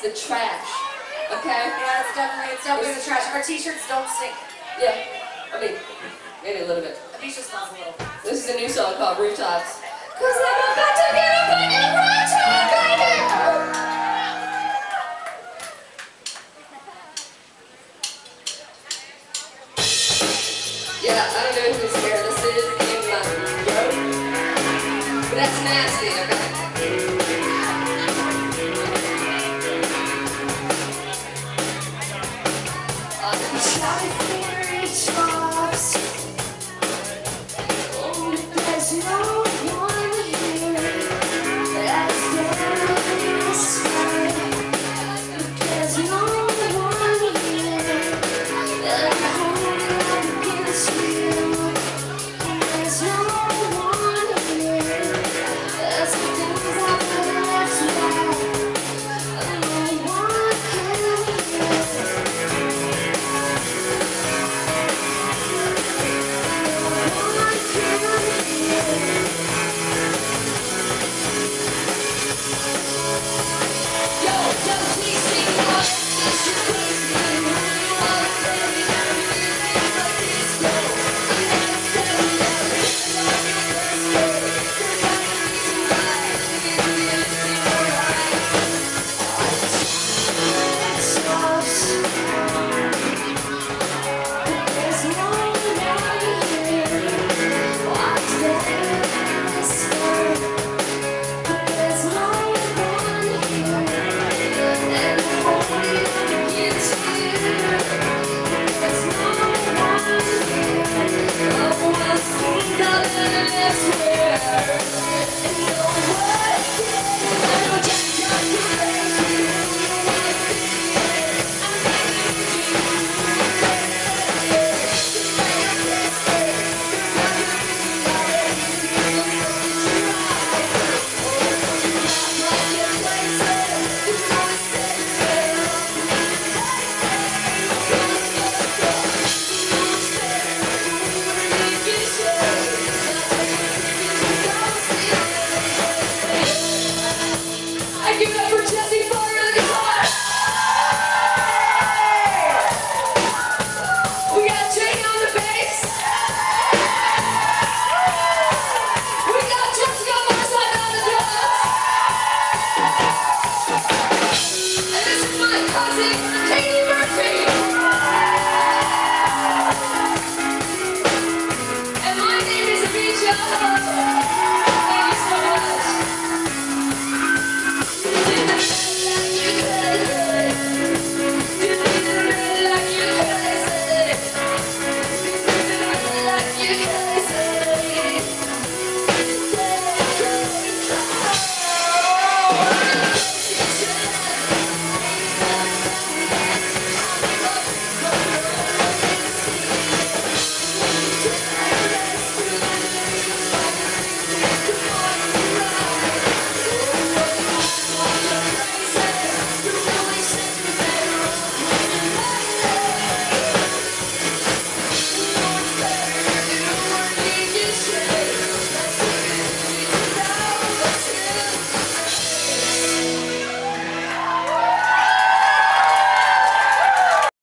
the trash. Okay? Yeah, it's definitely the trash. Our t-shirts don't stink. Yeah. I mean, maybe a little bit. Abisha smells a little. This is a new song called Rooftops. Cause I'm about to get up on your rooftop, baby! Yeah, I don't know whose hair this is in my throat, but that's nasty, okay? I'm trying for rooftops. Oh, there's no one here that's satisfied. There's no one here that I hold against you. There's no one here that's the things I left back. No one can hear. Give it up for Jesse Fire on the guitar! We got Jane on the bass! We got Jessica Marside on the drums! And this is my cousin, Katie Murphy! And my name is Abisha!